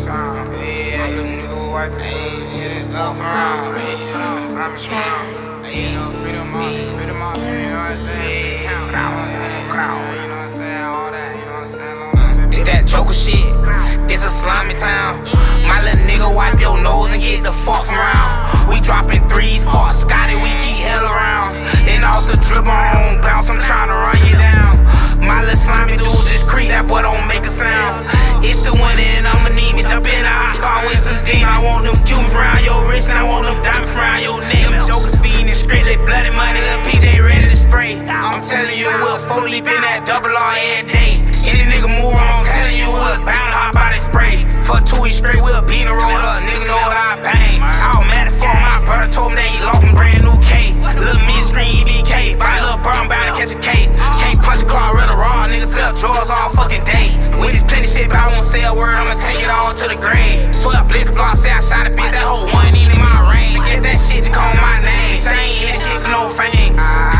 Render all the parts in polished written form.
time. My little nigga wipe it, get it off around. I'm strong. You know, freedom off, you know what I'm saying? You know what I'm saying? All that, you know what I'm saying? It's that Joker shit, it's a slimy town. My little nigga wipe your nose and get the fuck from around. We dropping threes, Park Scotty, we get hell around. And off the drip on bounce, I'm tryna run you down. My little slimy dude just creep, that boy don't make a sound. It's the one and I'ma need me jump in the hot car with some demons. I want them Cubans around your wrist, and I want them diamonds around your neck. Them jokers feeding strictly bloody money, little PJ ready to spray. I'm telling you, we'll fully been that double R every day. Any nigga move on, I'm telling you, we'll bound to hop out and spray. For 2 weeks straight, we'll beat and roll up, nigga know what I bang. I was mad for my brother, told me that he lost a brand new case. Little mid screen EBK, buy a little bro, I'm bound to catch a case. Can't punch a claw, real raw, niggas sell drawers all fucking day. With this plenty shit, but I won't say a word, I'ma take it all to the grave. 12 blitz block, say I shot a bitch, that whole one ain't in my range. Guess that shit just call my name, bitch, I ain't in this shit for no fame.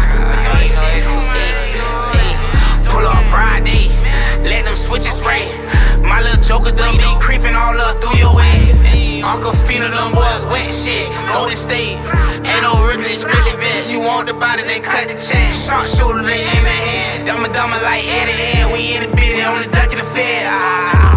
Pull up Friday, let them switches spray. My little jokers done be creeping all up through your way. Uncle Fina, them boys wet shit, Golden State. Ain't no Ripley, strictly vest. You want the body, they cut the chest. Sharp shooter, they aim at hands. Dumber like Eddie, we in the bid, on the duck in the feds.